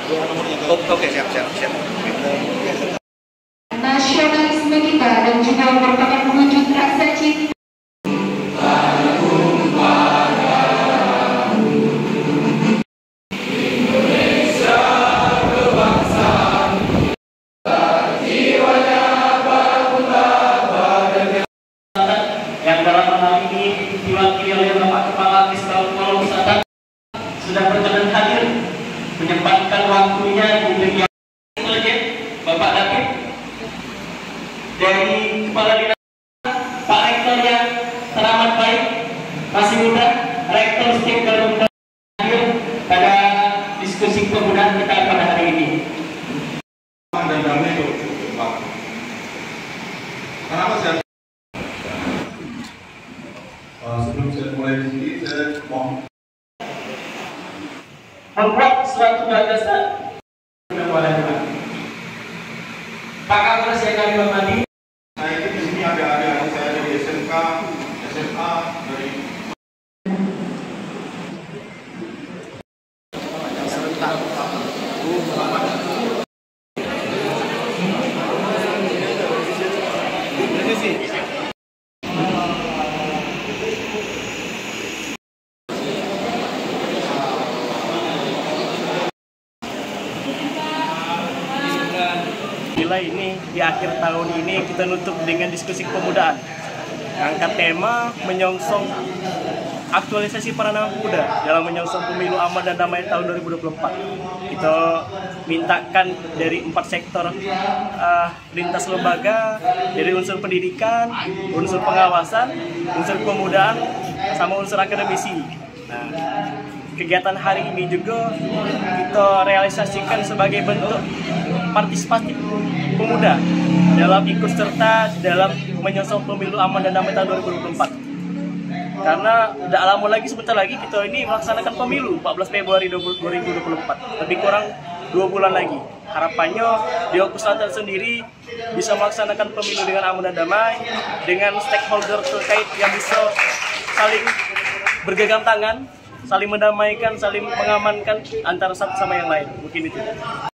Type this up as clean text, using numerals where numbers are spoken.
Oke, siap. Nasionalisme kita dan juga merupakan wujud rasa cinta. Yang dalam hal ini diwakili oleh Bapak Kepala Dispal Wisata sudah berkenan hadir menyempatkan waktunya di beliau Bapak David dari Kepala Dinas, Pak Rektor yang teramat baik, masih muda, Rektor Stik Garuda hadir pada diskusi pemudaan kita pada hari ini. Dan damai itu, Pak. Kenapa saya? Sebelum saya mulai di sini, saya mohon membuat suatu gagasan. Pak Kapolres yang kami hormati, saya ini di sini ada adik saya dari SMK, SMA, dari nilai ini di akhir tahun ini kita nutup dengan diskusi kepemudaan. Angkat tema menyongsong aktualisasi peranan pemuda dalam menyongsong pemilu aman dan damai tahun 2024. Kita mintakan dari 4 sektor lintas lembaga, dari unsur pendidikan, unsur pengawasan, unsur kepemudaan, sama unsur akademisi. Nah, kegiatan hari ini juga kita realisasikan sebagai bentuk partisipasi pemuda dalam ikut serta dalam menyongsong pemilu aman dan damai tahun 2024. Karena tidak lama lagi, sebentar lagi kita ini melaksanakan pemilu 14 Februari 2024. Lebih kurang 2 bulan lagi. Harapannya di Oku Selatan sendiri bisa melaksanakan pemilu dengan aman dan damai, dengan stakeholder terkait yang bisa saling bergegang tangan, saling mendamaikan, saling mengamankan antara satu sama yang lain. Mungkin itu.